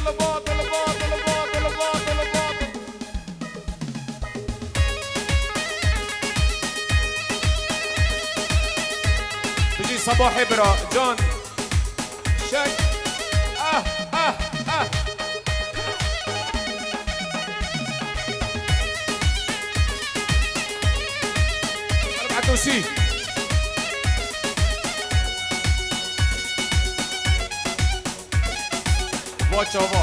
بيجي صباحي برا جون شك أربعة توسي Watch over.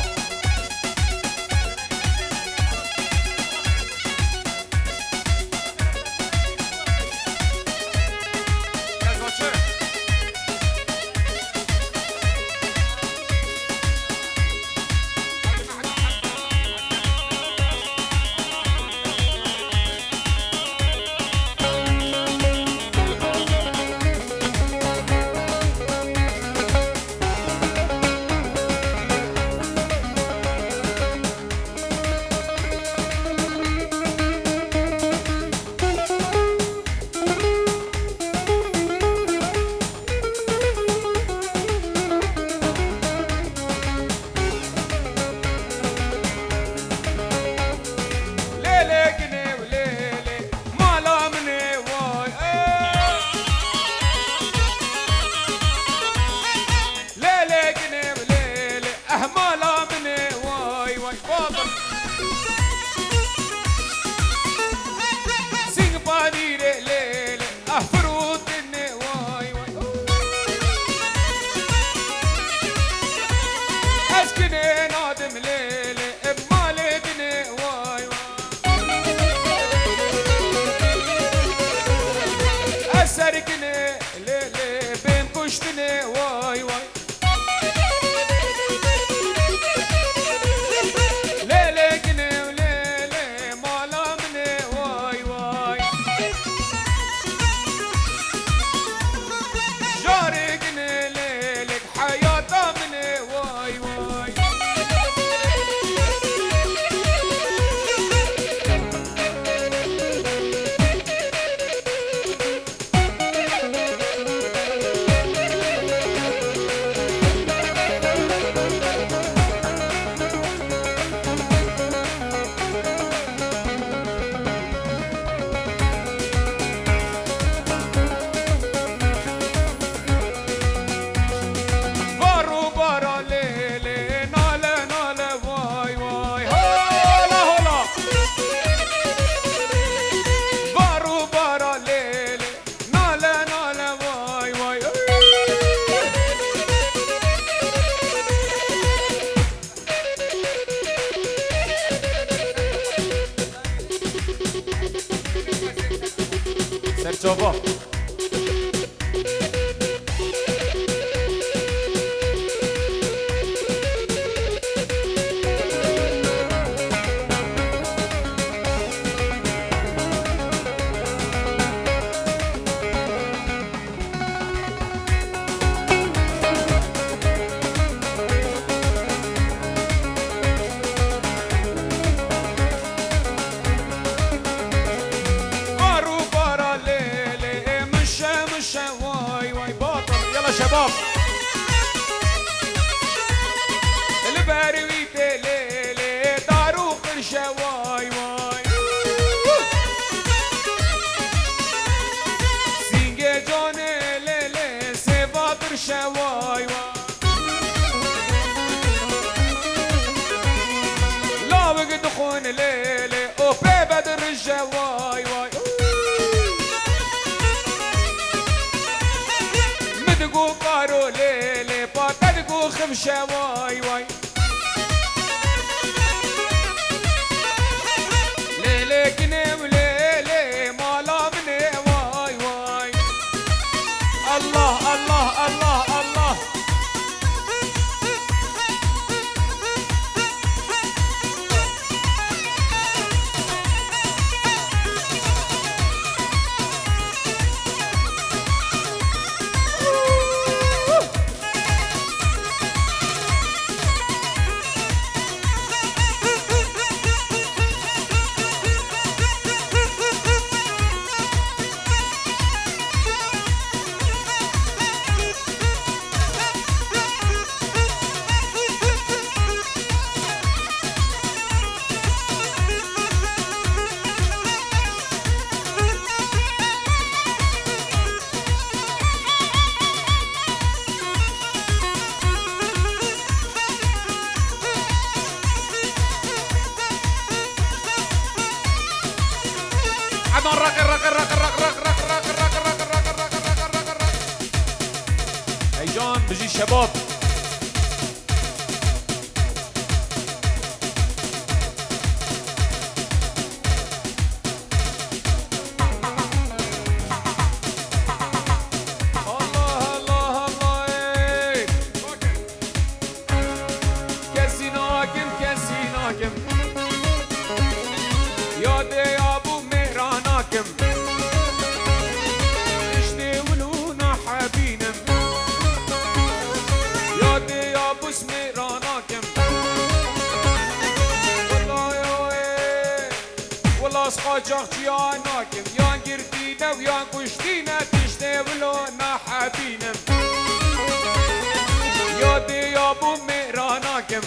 Let's watch it. Serciowo. شباب البارويت ليلي دارو قرشة واي واي سينجي جوني ليلي سيفا قرشة واي واي لا وقت خون ليلي وبي بدر الرجة واي واي مدقو قارو ليلي باتدقو خمشة واي واي ليلي كنم ليلي مالا مني واي واي الله الله الله الله عدنان رق رق رق رق رق رق رق رق رق رق رق رق رق هيجان بجي شباب قاجاق جياناكم يان قردينا ويان قشتينا تشتغلو نحبينم يا دي يا ابو ميراناكم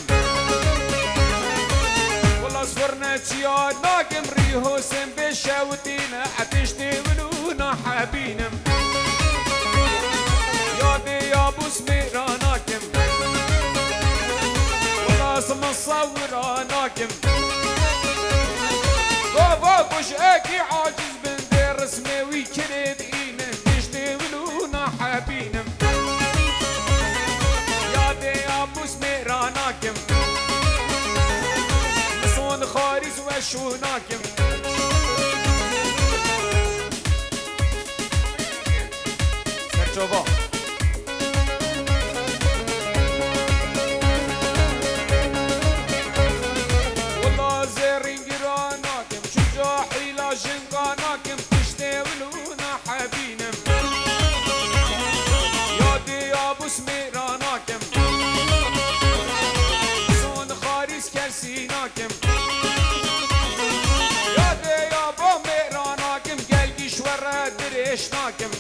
والله صفرنا جياناكم ريهو سن بشاوتينا تشتغلو نحبينم يا دي يا ابو سميراناكم والله اسم الصوراناكم وش اكي عاجز بندير رسمي ويكرد اينا تشتغلونا حبينم يا دي ابو سميراناكم صون خارز وشوناكم سرچوبا والله زيرين قراناكم حيلا جنقاناكم تشتغلونا حبينم يا دي ابو سميراناكم صون خارس كرسيناكم يا دي ابو ميراناكم قلقي شورا دريشناكم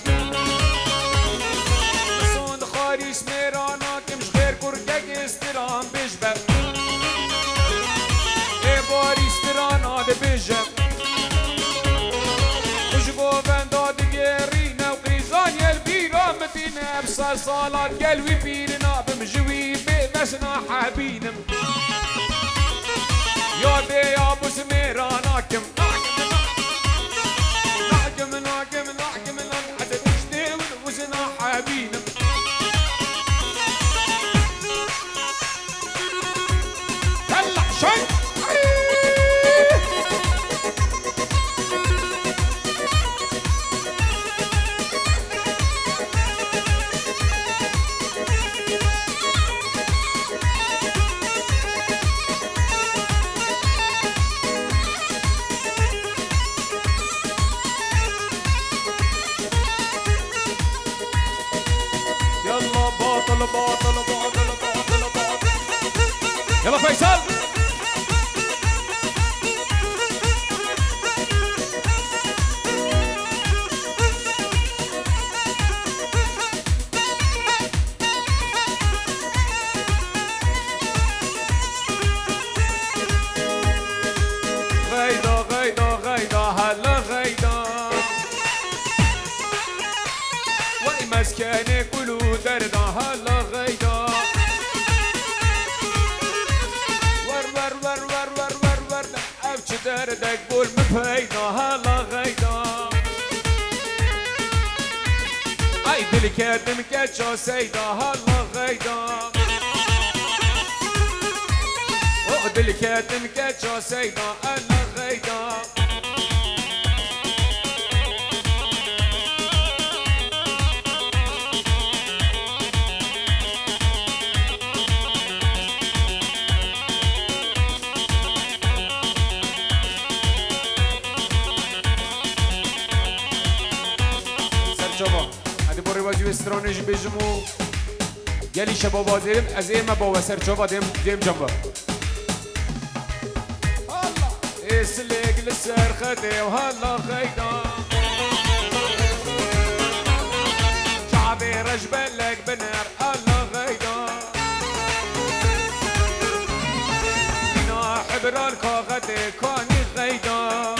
صون خارس ميراناكم شغير كرقق استران بجبر اي باري استران هذا بجبر بصار صالات قلبي بيرنا بمجوي بمسنا حبينم يا دي يا ابو سميراناكم نحكم نحكم نحكم حتى تشتغل وسنا حبينم هلا شوي باطل باطل باطل باطل باطل يلا فيصل غيدا غيدا غيدا هلا غيدا وي مسكنك دردا هلا غيدا ور ور ور ور ور ور ور ابش دردك قول مفيدا هلا غيدا اي دلك دمك شو سيدا هلا غيدا دلك دمك شو سيدا هلا غيدا شباب هذه بوري واجب استرانج بيجمو يلي شباب وزيرم از ايه ما با سر شباب ديم جنبه هلا اسلق للسر خدي وهلا غيدا شعبي رجبلك بنار هلا غيدا انا حبر الكاغدي كاني غيدا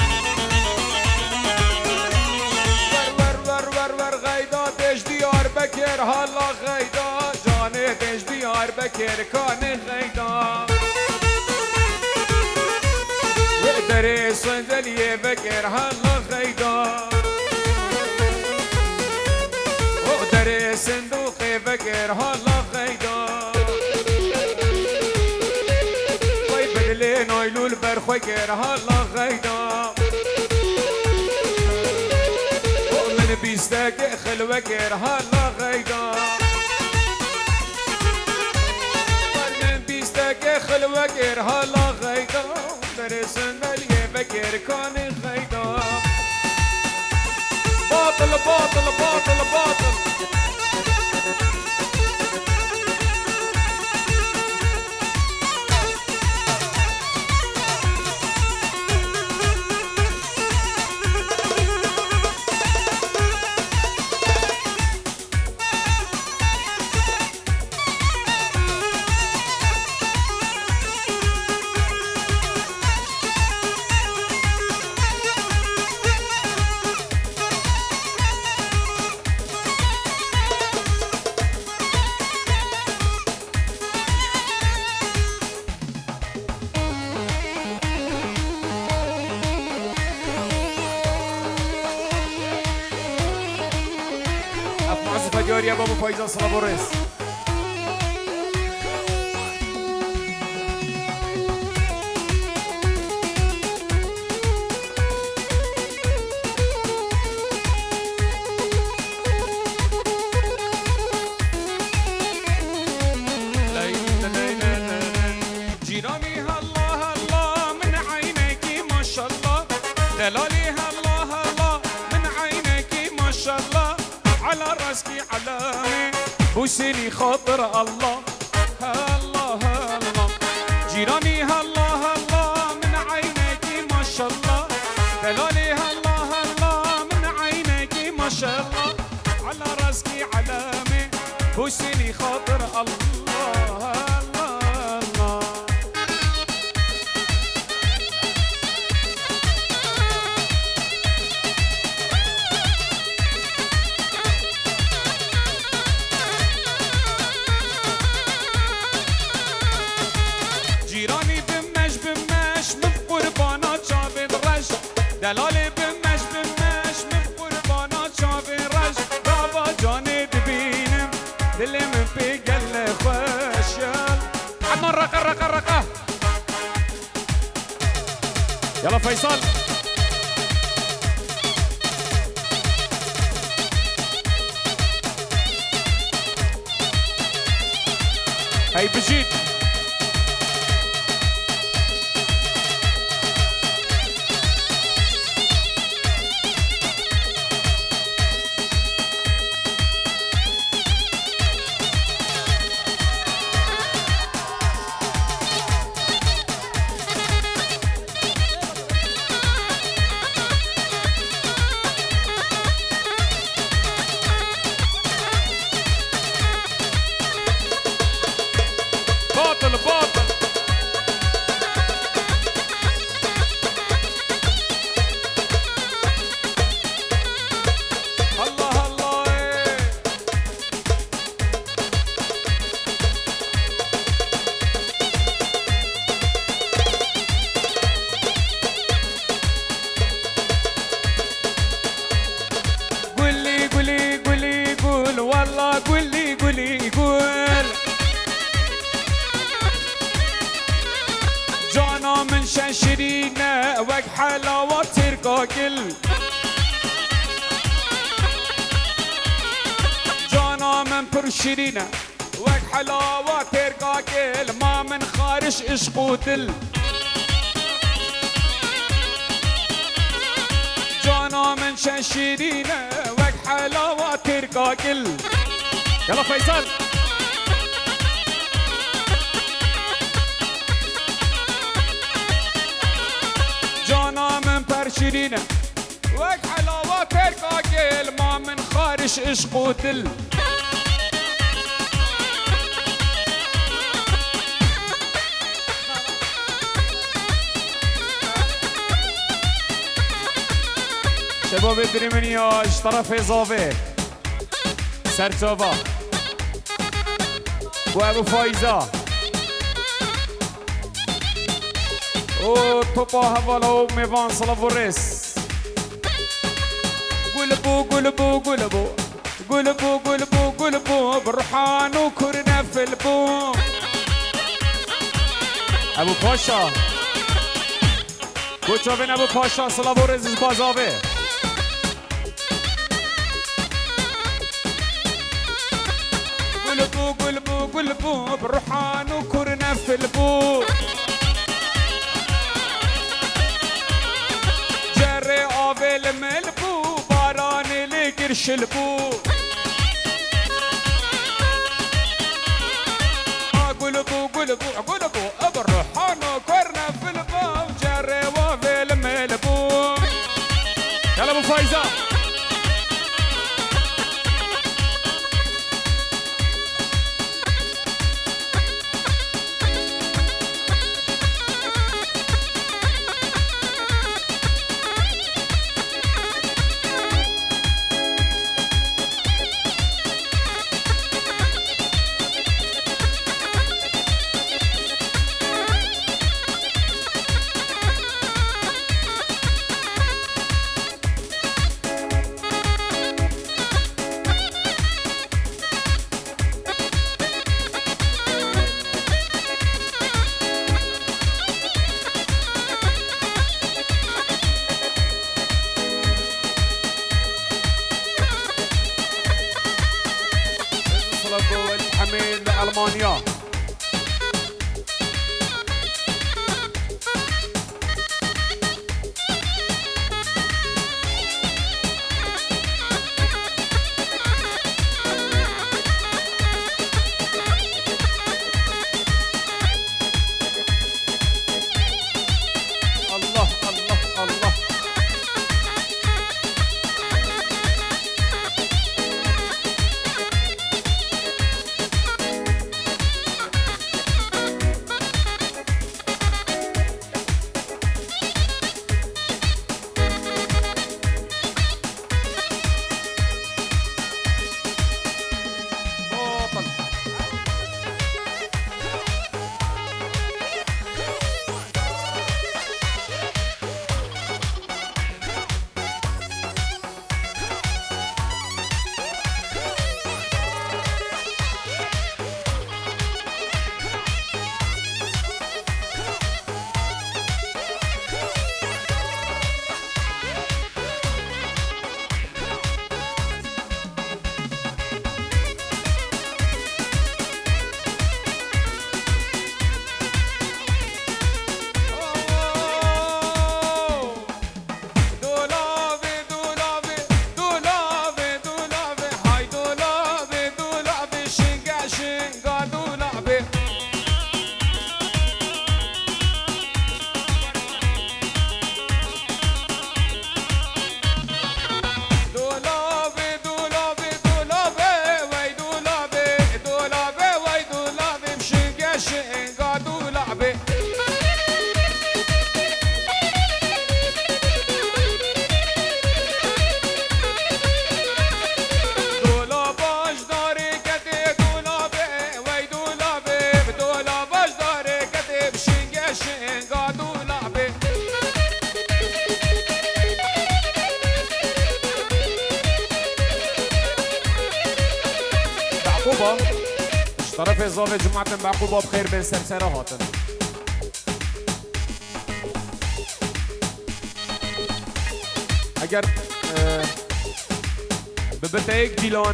بكر هلا غيدا جاني دش ديار بكر كان غيدا وقدري صندلي بكر هلا غيدا غير هلا غيدا وي بدلي نايلو البرخوي غير هلا غيدا ومن بيستاق خلوة غير هلا غيدا ومن بيستاق خلوة غير هلا غيدا درسن مليه بغير كان غيدا باطل باطل باطل باطل يا بابا فايزة صلابوريس جيراني هلا هلا من عينيكي ما شاء الله دلالي هلا هلا من عينيكي ما شاء الله على راسكي علامة بوسيني خاطر الله هلا هلا جيراني هلا هلا من عينيكي ما شاء الله دلالي هلا هلا من عينيكي ما شاء الله على راسكي علامة بوسيني خاطر الله هلا هلا دلالي بمش بمش من قربانات شافي رش بابا جاني دبينم دلي من في قل خوشل عدنا الرقة الرقة الرقة يلا فيصل هاي بجيت شيرينة وك حلاوة ترقاقل جانا من پر شيرينة وك حلاوة ترقاقل ما من خارج عشق دل جانا من شيرينة وك حلاوة ترقاقل يلا فيصل جانا من پر شيرينة وك حلاوة ترقاقل ما من خارج عشق دل شباب دريمنيا طرف اضافي سرتوبا وابو فايزة او توبا هفالو ميفان صلافوريس قلبو قلبو قلبو قلبو قلبو قلبو برحان وكرنا في البو. ابو پاشا کوچا بین ابو پاشا سلابو رزیز بازاوه. قلبو قلبو قلبو برحان وكرنا في البو. جري آويل ملبو باراني لقرش البو. قلبو قلبو قلبو برحان وكرنا في البو. جري آويل ملبو. يلا ابو فايزة حميد ألمانيا. الله الله الله. طرف اضافه جمعتن بعقوبه بخير بين سرسره هاتن. اگر ببت ایک دیلان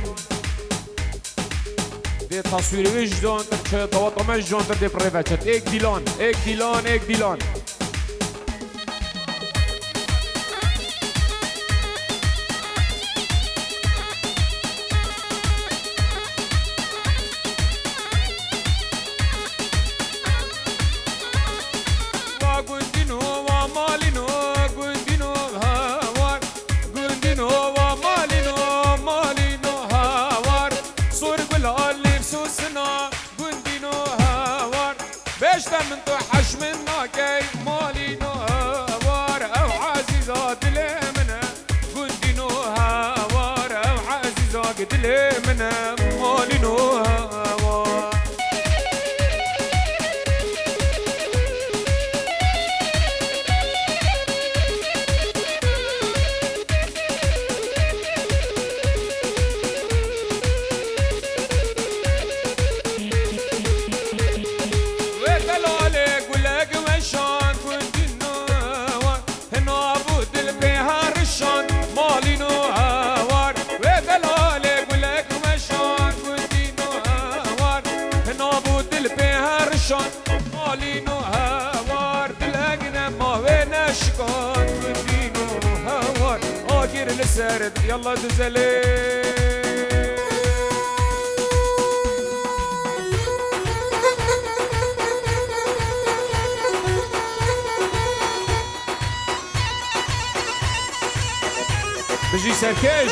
دی تصویر وجدان چه دواتمش جان در دی پروچت ایک دیلان ایک دیلان ایک دیلان. من توحش منا كي مالي نوهوار او عزيزة دلي منا قندي نوهوار او عزيزة دلي منا مالي نوهوار. مالينو هوار دلقنا ما وين اشكات ودينو هوار آخر لسرد يلا دزلي بجي سركش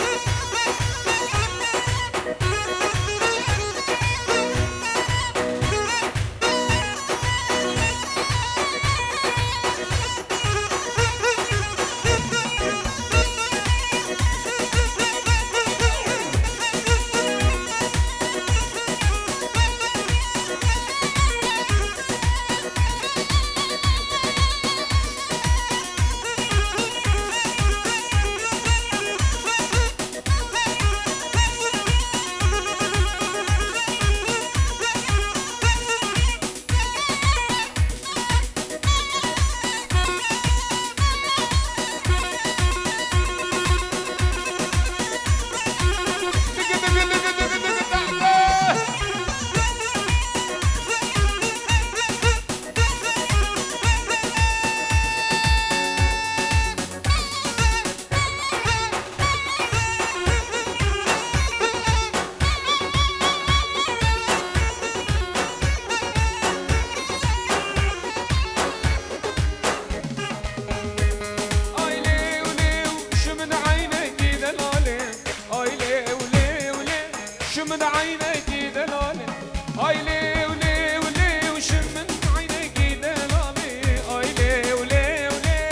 من عينيك دلالي هاي لي ولي ولي وش من عينيك دلالي هاي لي ولي ولي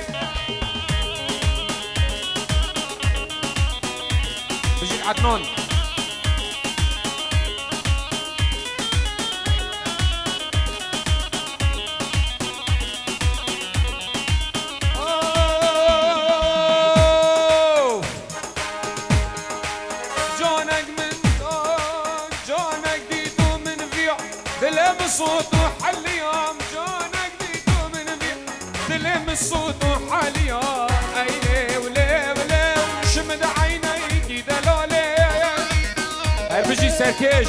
بجي العدنان الصوت وحليام جانك بيكو من بيت تلم الصوت وحليام ايلي ولي ولي شمد عينيك دلالي هاي بجي سركش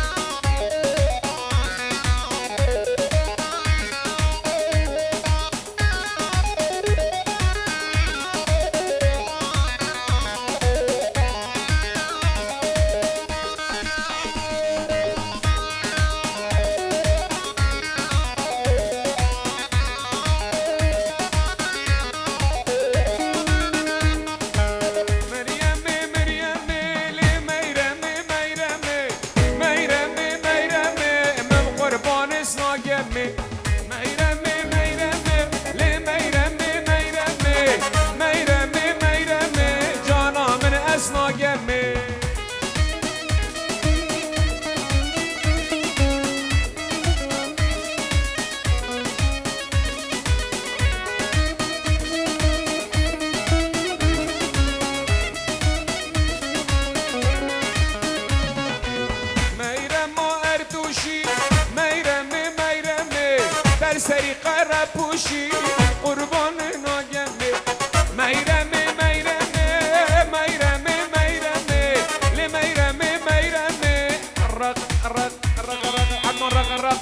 سری قرب پوشی قربان ناگمه میرمه میرمه میرمه میرمه لی میرمه میرمه رق رق رق رق عدنان رق رق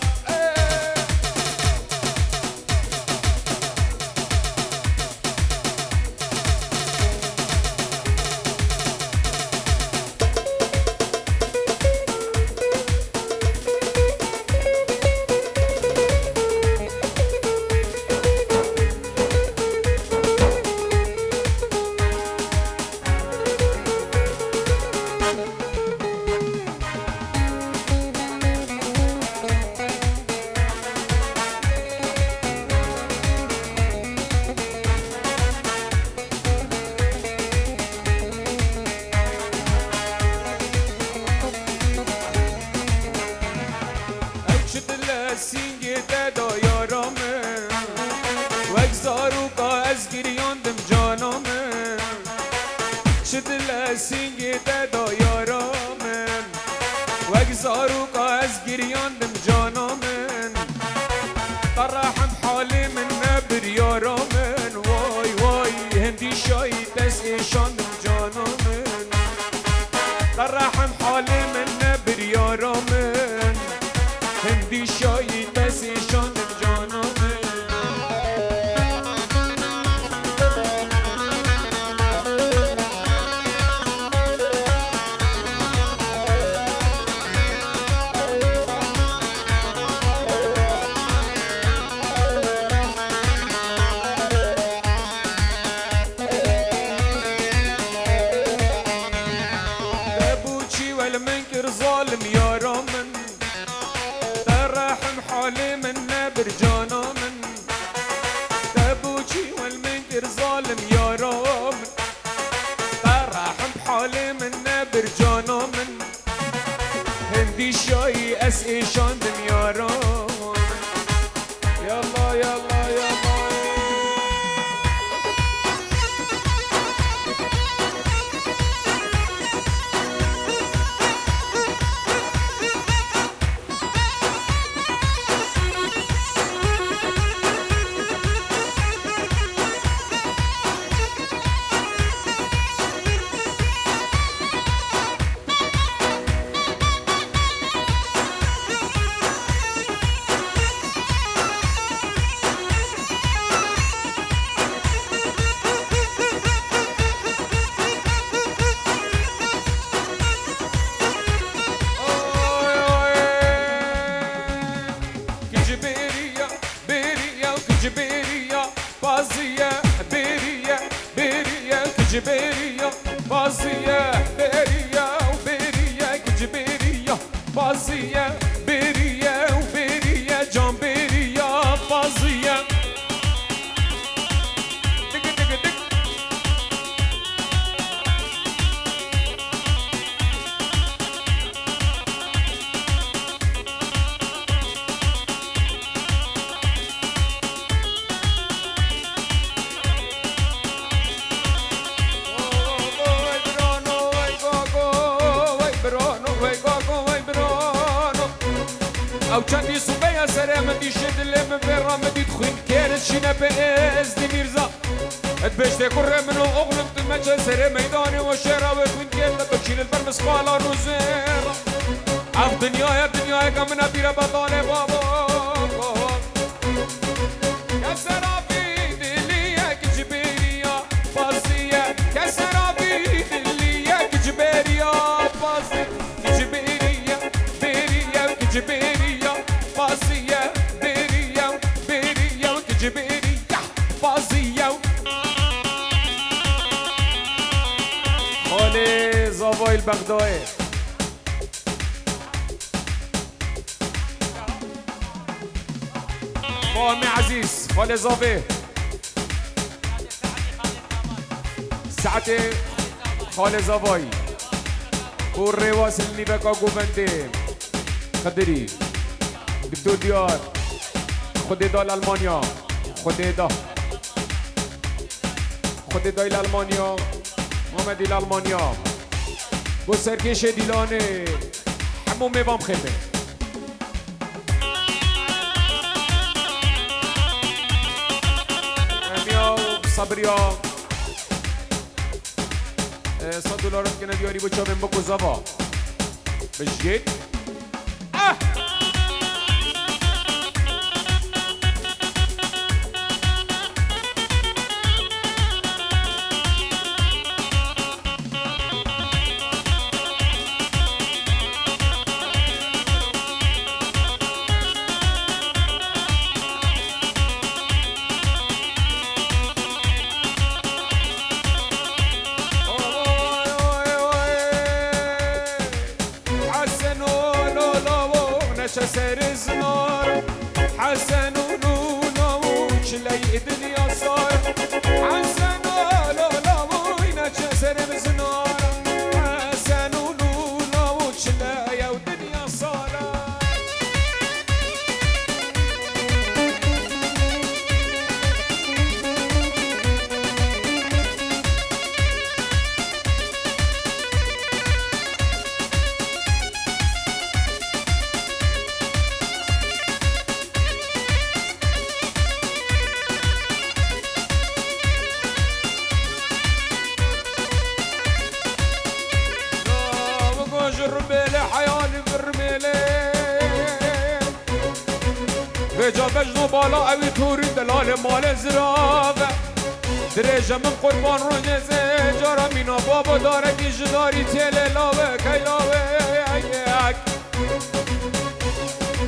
سینگی دادا یارامن وگزارو که از گریاندم جانامن طرحم حالی من نبر یارامن وای وای هندی شایی دست ایشاندم جانامن طرحم حالی من نبر یارامن هندی شایی دست النبر جانا من تبوجي والمنكر ظالم يا رام فرحم بحالي من نبر جانا من هندي شاي اسئشان دم يا رام يلا يلا يلا جبيرية بازية بيرية وبيرية جبيرية بازية بيرية وبيرية جامبيرية بازية دق دق دق او چندی صبح سره من دیشد لم برام دید خوین کرد شینه به از دی میرزا ات بشته کره منو اغلب تمچه سره میدانی و شهره و خوین کرد بکشین البرمس خالا روزر اف دنیای که من بیره بطانه بابا کسرافی دلیه که جبیریا بازیه کسرافی دلیه که جبیریا بازیه که جبیریا بیریا که جبیریا بازیه بیریا که جبیریا بازیه خاله زاوای البغدادی خاله عزیز خاله زاوی ساعت خاله زاوی والرواس اللي بقى قوبنتين قدري دكتور ديار خدي دا لألمانيا خدي دا لألمانيا محمدي لألمانيا بو سركيش ديلاني حمو ميبام خيبه اميا صبريا $100 که ندیاری با چاویم با کزاوا بشگید سر زنار حسن ولولا وشلي الدنيا صار حسن ولولا وينك سر زنار حسن ولولا وشلي الدنيا صار جربيلي حيالي برميلي بجا بجنو بالا اوي توري دلال مال زرافة دريجة من قربان رو نزي جارا مينا بابا دارك جداري تيلي لاوه كي لاوه